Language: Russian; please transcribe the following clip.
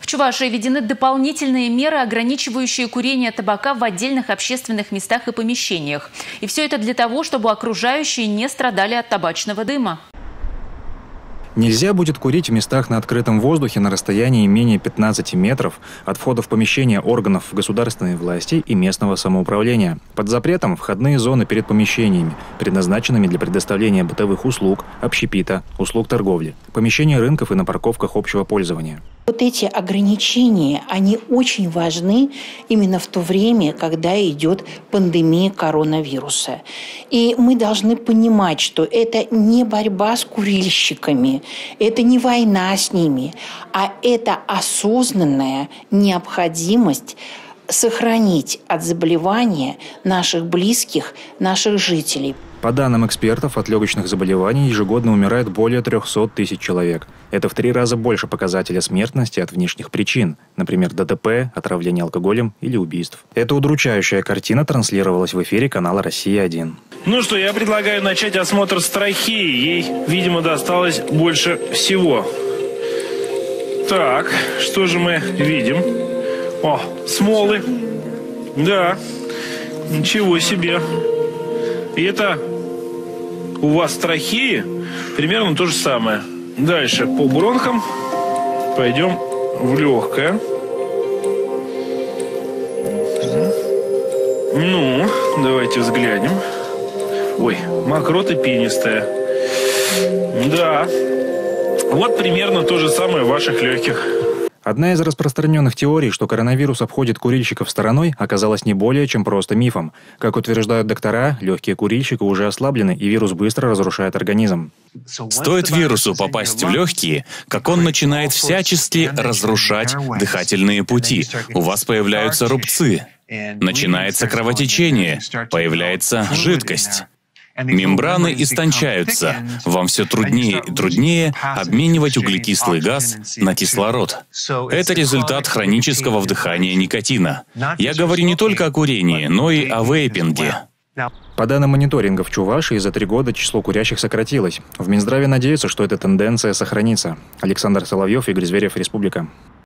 В Чувашии введены дополнительные меры, ограничивающие курение табака в отдельных общественных местах и помещениях. И все это для того, чтобы окружающие не страдали от табачного дыма. Нельзя будет курить в местах на открытом воздухе на расстоянии менее 15 метров от входа в помещения органов государственной власти и местного самоуправления. Под запретом входные зоны перед помещениями, предназначенными для предоставления бытовых услуг, общепита, услуг торговли, помещения рынков и на парковках общего пользования. Вот эти ограничения, они очень важны именно в то время, когда идет пандемия коронавируса. И мы должны понимать, что это не борьба с курильщиками, это не война с ними, а это осознанная необходимость сохранить от заболевания наших близких, наших жителей. По данным экспертов, от легочных заболеваний ежегодно умирает более 300 тысяч человек. Это в 3 раза больше показателя смертности от внешних причин, например, ДТП, отравления алкоголем или убийств. Эта удручающая картина транслировалась в эфире канала «Россия-1». Ну что, я предлагаю начать осмотр с трахеи. Ей, видимо, досталось больше всего. Так, что же мы видим? О, смолы. Да, ничего себе. И это у вас в трахее примерно то же самое. Дальше по бронхам пойдем в легкое. Ну, давайте взглянем. Ой, мокрота пенистая. Да, вот примерно то же самое в ваших легких. Одна из распространенных теорий, что коронавирус обходит курильщиков стороной, оказалась не более чем просто мифом. Как утверждают доктора, легкие курильщика уже ослаблены, и вирус быстро разрушает организм. Стоит вирусу попасть в легкие, как он начинает всячески разрушать дыхательные пути. У вас появляются рубцы, начинается кровотечение, появляется жидкость. Мембраны истончаются. Вам все труднее и труднее обменивать углекислый газ на кислород. Это результат хронического вдыхания никотина. Я говорю не только о курении, но и о вейпинге. По данным мониторинга в Чувашии за 3 года число курящих сократилось. В Минздраве надеются, что эта тенденция сохранится. Александр Соловьев, Игорь Зверев, Республика.